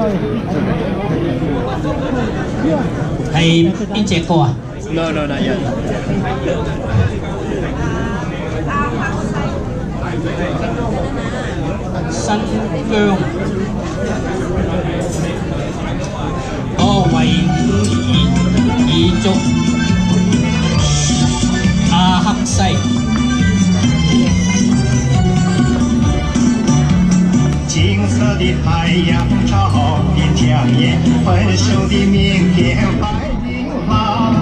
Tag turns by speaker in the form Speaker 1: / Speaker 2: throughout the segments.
Speaker 1: 係邊隻歌啊
Speaker 2: ？No, not yet.
Speaker 1: 新疆。哦，維吾爾族阿克西。
Speaker 3: 金色的太阳照遍江沿，分手的明天白云航。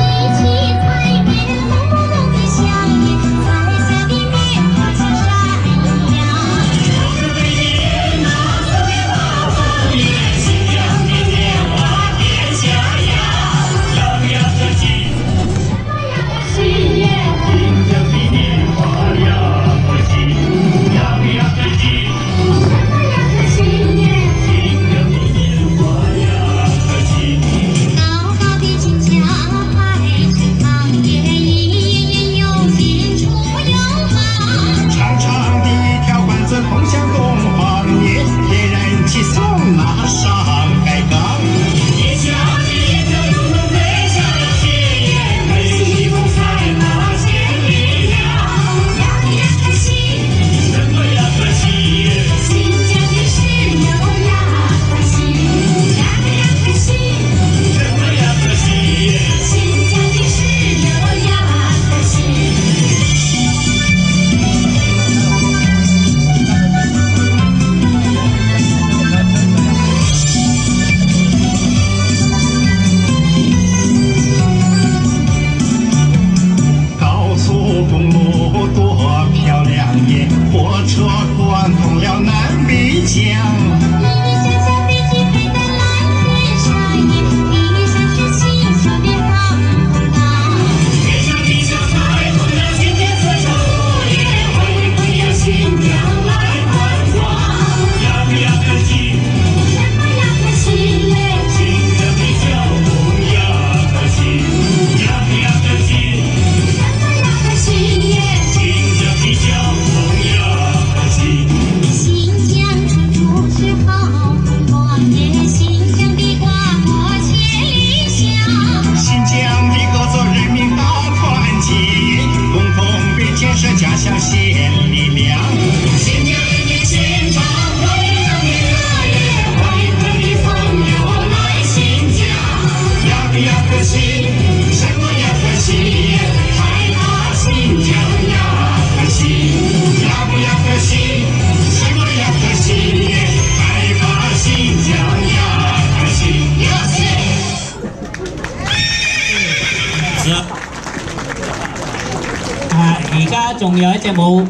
Speaker 1: 而家仲有一隻舞，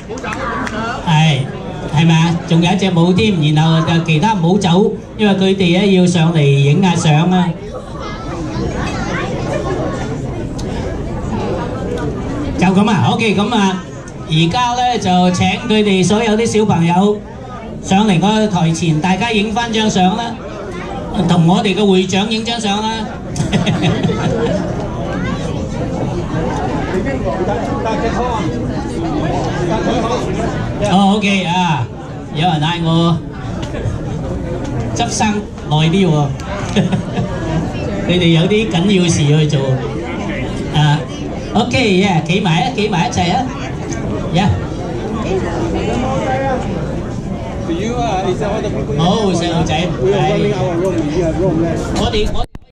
Speaker 1: 係咪啊？仲有一隻舞添，然後就其他唔好走，因為佢哋咧要上嚟影下相啊。就咁啊 ，OK， 咁啊，而家咧就請佢哋所有啲小朋友上嚟個台前，大家影翻張相啦，同我哋嘅會長影張相啦。哦 ，OK 啊，有人嗌我執生耐啲喎，你哋有啲緊要事去做啊。OK， 企埋啊，企埋一齊啊，好，細路仔，我哋。